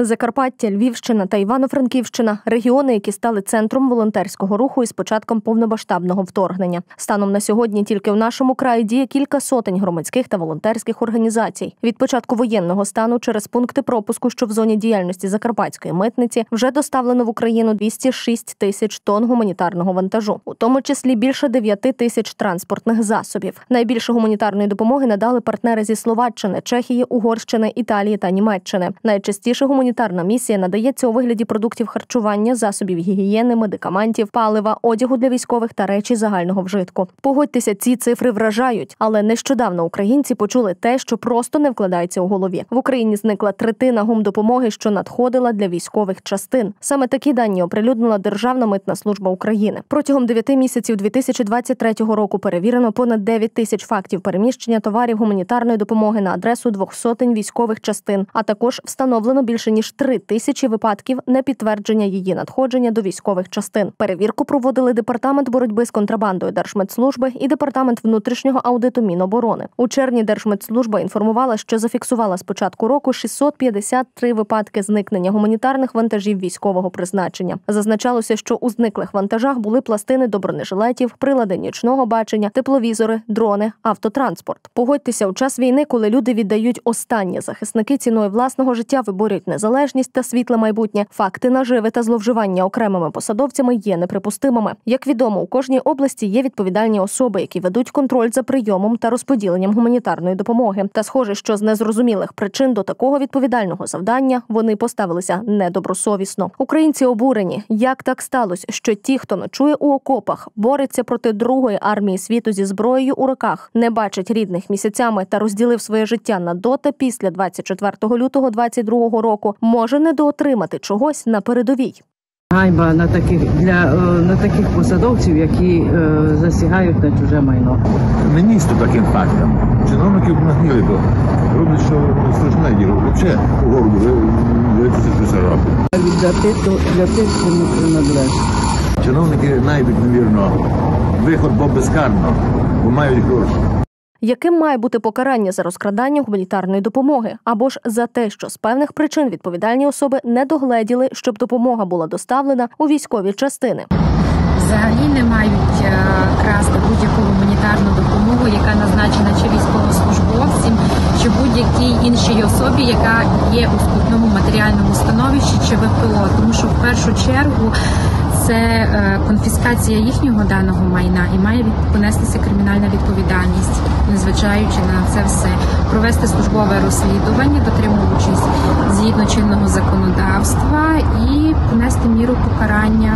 Закарпаття, Львівщина та Івано-Франківщина – регіони, які стали центром волонтерського руху із початком повномасштабного вторгнення. Станом на сьогодні тільки в нашому краї діє кілька сотень громадських та волонтерських організацій. Від початку воєнного стану через пункти пропуску, що в зоні діяльності Закарпатської митниці, вже доставлено в Україну 206 тисяч тонн гуманітарного вантажу, у тому числі більше 9 тисяч транспортних засобів. Найбільше гуманітарної допомоги надали партнери зі Словаччини, Чехії, Угорщини, Італії та Німеччини. Найчастіше гуманітарна місія надається у вигляді продуктів харчування, засобів гігієни, медикаментів, палива, одягу для військових та речі загального вжитку. Погодьтеся, ці цифри вражають, але нещодавно українці почули те, що просто не вкладається у голові. В Україні зникла третина гумдопомоги, що надходила для військових частин. Саме такі дані оприлюднила Державна митна служба України. Протягом 9 місяців 2023 року перевірено понад 9 тисяч фактів переміщення товарів гуманітарної допомоги на адресу 200 військових частин, а також встановлено більше ніж 3 тисячі випадків непідтвердження її надходження до військових частин. Перевірку проводили Департамент боротьби з контрабандою Держмитслужби і Департамент внутрішнього аудиту Міноборони. У червні Держмитслужба інформувала, що зафіксувала з початку року 653 випадки зникнення гуманітарних вантажів військового призначення. Зазначалося, що у зниклих вантажах були пластини до бронежилетів, прилади нічного бачення, тепловізори, дрони, автотранспорт. Погодьтеся, у час війни, коли люди віддають останнє, захисники ціною власного життя виборюють незалежність та світле майбутнє, факти наживи та зловживання окремими посадовцями є неприпустимими. Як відомо, у кожній області є відповідальні особи, які ведуть контроль за прийомом та розподіленням гуманітарної допомоги. Та схоже, що з незрозумілих причин до такого відповідального завдання вони поставилися недобросовісно. Українці обурені. Як так сталося, що ті, хто ночує у окопах, бореться проти другої армії світу зі зброєю у руках, не бачить рідних місяцями та розділив своє життя на до та після 24 лютого 2022 року, може недоотримати чогось на передовій? Ганьба на таких посадовців, які засягають на чуже майно. Не місто таким фактом. Чиновників нагніли, бо роблять, що страшне діло. Взагалі, у городу дивитися, що це робить. Віддати для тих, кому принадлежить. Чиновники знайдуть, невірно, виход, бо безкарно, бо мають гроші. Яким має бути покарання за розкрадання гуманітарної допомоги? Або ж за те, що з певних причин відповідальні особи не догледіли, щоб допомога була доставлена у військові частини? Взагалі не мають красти будь-яку гуманітарну допомогу, яка назначена чи військовослужбовцям, чи будь-якій іншій особі, яка є у скрутному матеріальному становищі, чи ВПО. Тому що в першу чергу це конфіскація їхнього даного майна і має понестися кримінальна відповідальність, незважаючи на це все. Провести службове розслідування, дотримуючись згідно чинного законодавства і понести міру покарання.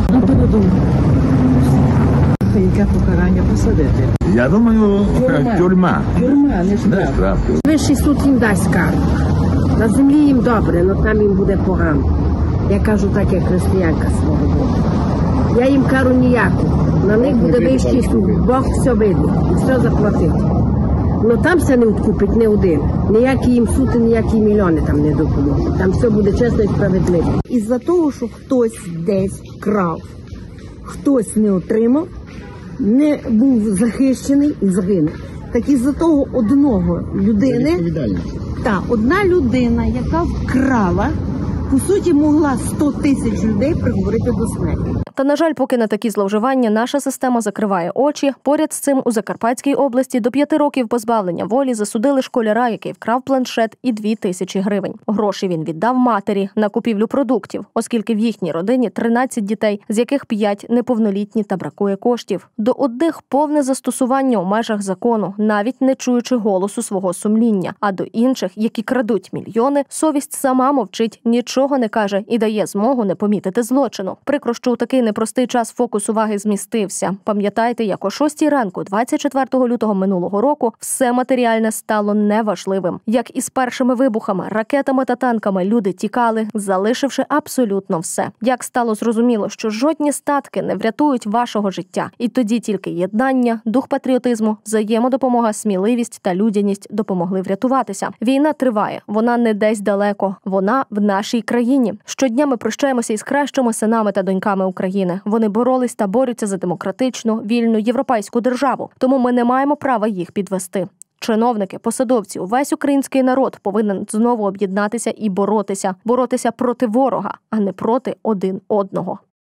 Яке покарання посадити? Я думаю, тюрма. Тюрма, не штраф. Вищий суд їм дасть кару. На землі їм добре, але там їм буде погано. Я кажу так, як християнка свого Бога. Я їм кару ніяку. На них буде вищий суд. Бог все видно і все заплатить. Але там все не відкупить не один. Ніякі їм суд і ніякі мільйони там не допоможуть. Там все буде чесно і справедливо. Із-за того, що хтось десь крав, хтось не отримав, не був захищений і загинув. Так із-за того одного людини, одна людина, яка вкрала, по суті, могла 100 тисяч людей приговорити до смерті. Та, на жаль, поки на такі зловживання наша система закриває очі, поряд з цим у Закарпатській області до 5 років позбавлення волі засудили школяра, який вкрав планшет і 2 тисячі гривень. Гроші він віддав матері на купівлю продуктів, оскільки в їхній родині 13 дітей, з яких 5 неповнолітні та бракує коштів. До одних повне застосування у межах закону, навіть не чуючи голосу свого сумління, а до інших, які крадуть мільйони, совість сама мовчить, нічого не каже і дає змогу не помітити злочину. Прикро, що у такий непростий час фокус уваги змістився. Пам'ятайте, як о 6 ранку 24 лютого минулого року все матеріальне стало неважливим. Як із першими вибухами, ракетами та танками люди тікали, залишивши абсолютно все. Як стало зрозуміло, що жодні статки не врятують вашого життя. І тоді тільки єднання, дух патріотизму, взаємодопомога, сміливість та людяність допомогли врятуватися. Війна триває, вона не десь далеко, вона в нашій країні. Щодня ми прощаємося із кращими синами та доньками України. Вони боролись та борються за демократичну, вільну європейську державу. Тому ми не маємо права їх підвести. Чиновники, посадовці, увесь український народ повинен знову об'єднатися і боротися. Боротися проти ворога, а не проти один одного.